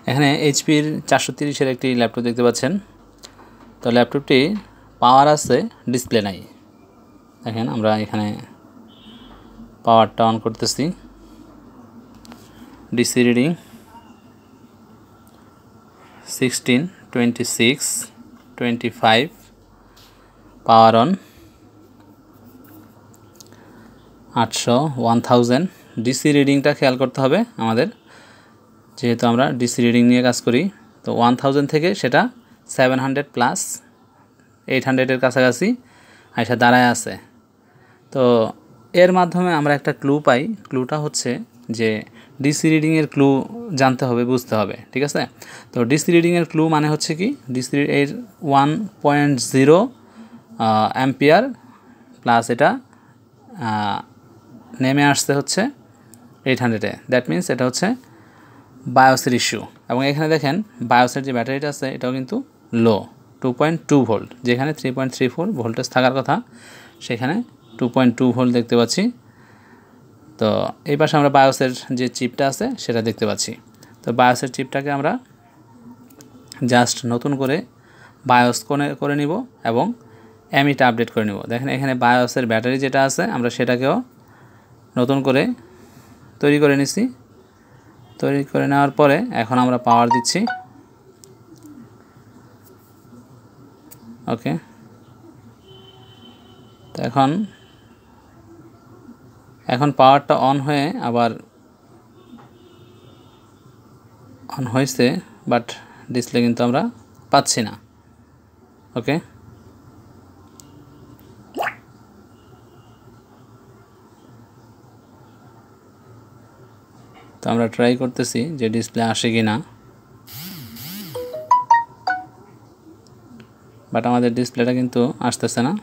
এখানে এইচপির 430-এর একটি ল্যাপটপ দেখতে পাচ্ছেন। তো ল্যাপটপটি পাওয়ার আছে, ডিসপ্লে নাই। দেখেন আমরা এখানে পাওয়ারটা অন করতেছি। DC reading 16, 26, 25, power on 800, 1000। DC রিডিংটা খেয়াল করতে হবে আমাদের, যেহেতু আমরা ডিসি রিডিং নিয়ে কাজ করি। তো 1000 থেকে সেটা 700 প্লাস 800-এর কাছাকাছি আইসা দাঁড়ায় আছে। তো এর মাধ্যমে আমরা একটা ক্লু পাই। ক্লুটা হচ্ছে যে ডিসি রিডিংয়ের ক্লু জানতে হবে, বুঝতে হবে, ঠিক আছে। তো ডিসি রিডিংয়ের ক্লু মানে হচ্ছে কি, ডিসি এর 1.0 অ্যাম্পিয়ার প্লাস এটা নেমে আসতে হচ্ছে 800-এ। দ্যাট মিন্স এটা হচ্ছে বায়োসের ইস্যু। এবং এখানে দেখেন বায়োসের যে ব্যাটারিটা আছে এটাও কিন্তু লো, 2.2 ভোল্ট। যেখানে 3.34 ভোল্টেজ থাকার কথা সেখানে 2.2 ভোল্ট দেখতে পাচ্ছি। তো এই পাশে আমরা বায়োসের যে চিপটা আছে সেটা দেখতে পাচ্ছি। তো বায়োসের চিপটাকে আমরা জাস্ট নতুন করে বায়োস করে নিব এবং এমইটা আপডেট করে নিব। দেখেন এখানে বায়োসের ব্যাটারি যেটা আছে আমরা সেটাকেও নতুন করে তৈরি করে নিছি। তৈরি করে নেওয়ার পরে এখন আমরা পাওয়ার দিচ্ছি। ওকে, তো এখন পাওয়ারটা অন হয়ে আবার অন হয়েছে, বাট ডিসপ্লে কিন্তু আমরা পাচ্ছি না। ওকে, তো আমরা ট্রাই করতেছি যে ডিসপ্লে আসে কি না, বাট আমাদের ডিসপ্লেটা কিন্তু আসতেছে না।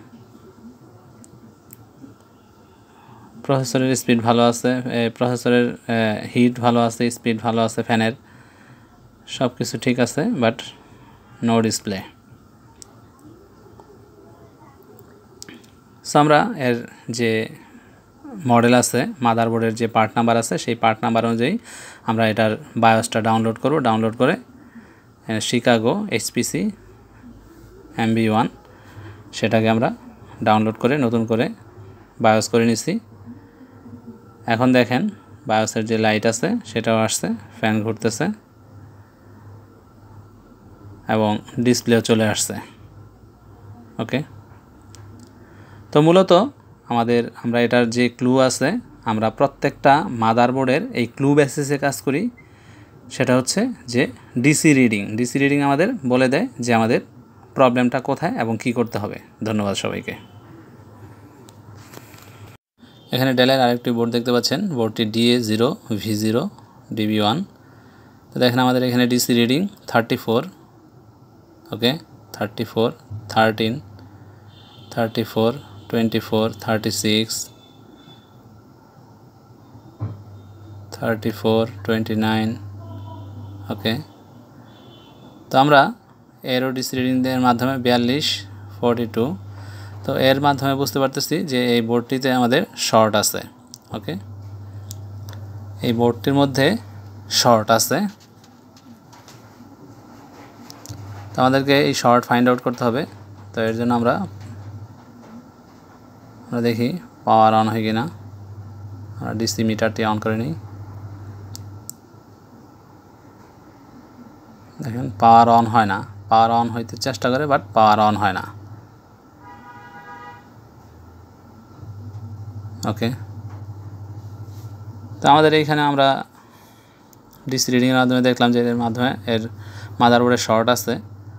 প্রসেসরের স্পিড ভালো আছে, প্রসেসরের হিট ভালো আছে, স্পিড ভালো আছে, ফ্যানের সব কিছু ঠিক আছে, বাট নো ডিসপ্লে। সো আমরা এর যে মডেল আছে, মাদারবোর্ডের যে পার্ট নাম্বার আছে সেই পার্ট নাম্বার অনুযায়ী আমরা এটার বায়োসটা ডাউনলোড করব। ডাউনলোড করে শিকাগো HPC MB1 সেটাকে আমরা ডাউনলোড করে নতুন করে বায়োস করে নিছি। এখন দেখেন বায়োসের যে লাইট আছে সেটাও আসছে, ফ্যান ঘুরতেছে এবং ডিসপ্লেও চলে আসছে। ওকে, তো মূলত আমরা এটার যে ক্লু আছে, আমরা প্রত্যেকটা মাদারবোর্ডের এই ক্লু বেসিসে কাজ করি। সেটা হচ্ছে যে ডিসি রিডিং আমাদের বলে দেয় যে আমাদের প্রবলেমটা কোথায় এবং কি করতে হবে। ধন্যবাদ সবাইকে। এখানে ডেলের আরেকটি বোর্ড দেখতে পাচ্ছেন, বোর্ডটি DA0 V0 DB1। তো দেখেন আমাদের এখানে ডিসি রিডিং 34, ওকে, 34, 13, 34, 24, 36, 34, 29। ওকে, তো আমরা এরও ডিসি রিডিংয়ের মাধ্যমে 42, 42। তো এর মাধ্যমে বুঝতে পারতেছি যে এই বোর্ডটিতে আমাদের শর্ট আছে। ওকে, এই বোর্ডটির মধ্যে শর্ট আছে। তো আমাদেরকে এই শর্ট ফাইন্ড আউট করতে হবে। তো এর জন্য আমরা দেখি পাওয়ার অন হয় কিনা। আমরা ডিসি মিটারটি অন করে নিই। দেখেন পাওয়ার অন হয় না, পাওয়ার অন হইতে চেষ্টা করে বাট পাওয়ার অন হয় না। ওকে, তো আমাদের এইখানে আমরা ডিসি রিডিংয়ের মাধ্যমে দেখলাম যে এর মাধ্যমে এর মাদারবোর্ডে শর্ট আছে,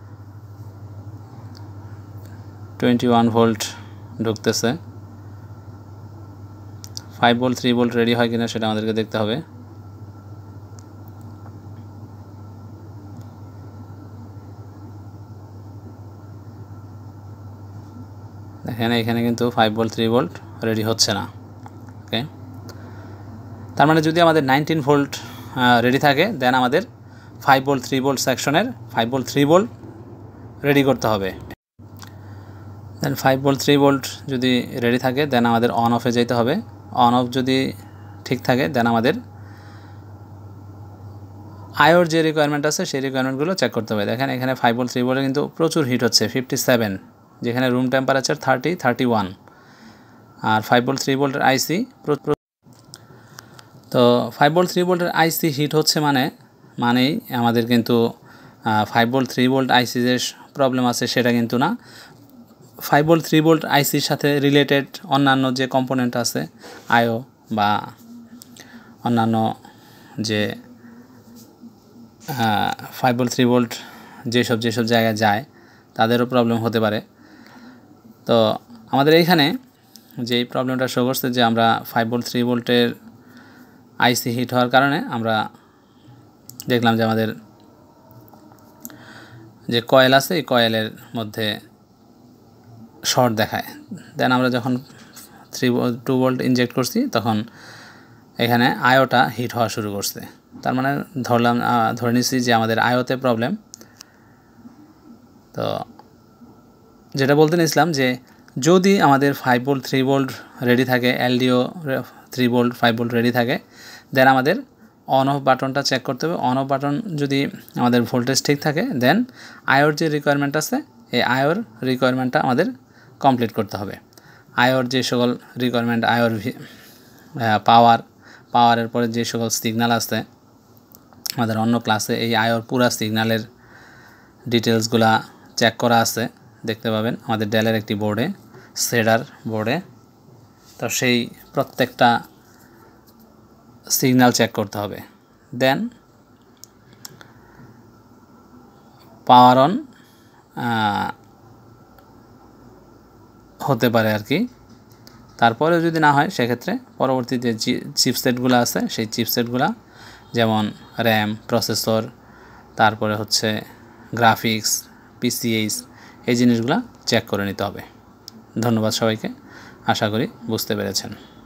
21 ভোল্ট ঢুকতেছে। 5 ভোল্ট 3 ভোল্ট রেডি হয় কিনা সেটা আমাদেরকে দেখতে হবে। দেখেন এখানে কিন্তু 5 ভোল্ট 3 ভোল্ট রেডি হচ্ছে না। ওকে, তার মানে যদি আমাদের 19 ভোল্ট রেডি থাকে দেন আমাদের 5 ভোল্ট 3 ভোল্ট সেকশনের 5 ভোল্ট 3 ভোল্ট রেডি করতে হবে। দেন 5 ভোল্ট 3 ভোল্ট যদি রেডি থাকে দেন আমাদের অন অফে যেতে হবে। অন অফ যদি ঠিক থাকে দেন আমাদের আয়োর যে রিকোয়ারমেন্ট আছে সেই রিকোয়ারমেন্টগুলো চেক করতে হবে। দেখেন এখানে 5 ভোল্ট 3 ভোল্টে কিন্তু প্রচুর হিট হচ্ছে 57, যেখানে রুম টেম্পারেচার 31, আর 5 ভোল্ট 3 ভোল্টের আইসি। তো 5 ভোল্ট 3 ভোল্টের আইসি হিট হচ্ছে মানেই আমাদের কিন্তু 5 ভোল্ট 3 ভোল্ট আইসি যে প্রবলেম আছে সেটা কিন্তু না। 5 ভোল্ট 3 ভোল্ট আইসির সাথে রিলেটেড অন্যান্য যে কম্পোনেন্ট আছে আয়ো বা অন্যান্য যে 5 ভোল্ট 3 ভোল্ট যেসব জায়গায় যায় তাদেরও প্রবলেম হতে পারে। তো আমাদের এইখানে যেই প্রবলেমটা শো করছে যে আমরা 5 ভোল্ট 3 ভোল্টের আইসি হিট হওয়ার কারণে আমরা দেখলাম যে আমাদের যে কয়েল আছে এই কয়েলের মধ্যে শর্ট দেখায়। দেন আমরা যখন 2 ভোল্ট ইনজেক্ট করছি তখন এখানে আয়োটা হিট হওয়া শুরু করছে। তার মানে ধরে নিচ্ছি যে আমাদের আয়োতে প্রবলেম। তো যেটা বলতে নিয়েছিলাম যে যদি আমাদের 5 ভোল্ট 3 ভোল্ট রেডি থাকে, এলডিও 3 ভোল্ট 5 ভোল্ট রেডি থাকে, দেন আমাদের অন অফ বাটনটা চেক করতে হবে। অন অফ বাটন যদি আমাদের ভোল্টেজ ঠিক থাকে দেন আয়োর যে রিকোয়ারমেন্ট আছে এই আয়োর রিকোয়ারমেন্টটা আমাদের কমপ্লিট করতে হবে। আয়োর যে সকল রিকোয়ারমেন্ট, আয়োর পাওয়ারের পরে যে সকল সিগন্যাল আছে আমাদের অন্য ক্লাসে এই আয়োর পুরা সিগন্যালের ডিটেলসগুলা চেক করা আছে, দেখতে পাবেন আমাদের ডেলের একটি বোর্ডে, সেডার বোর্ডে। তো সেই প্রত্যেকটা সিগন্যাল চেক করতে হবে। দেন পাওয়ার অন হতে পারে আর কি। তারপরে যদি না হয় সেক্ষেত্রে পরবর্তীতে যে চিপসেটগুলো আছে সেই চিপসেটগুলো যেমন র্যাম, প্রসেসর, তারপরে হচ্ছে গ্রাফিক্স, পিসিএইচ, এই জিনিসগুলো চেক করে নিতে হবে। ধন্যবাদ সবাইকে, আশা করি বুঝতে পেরেছেন।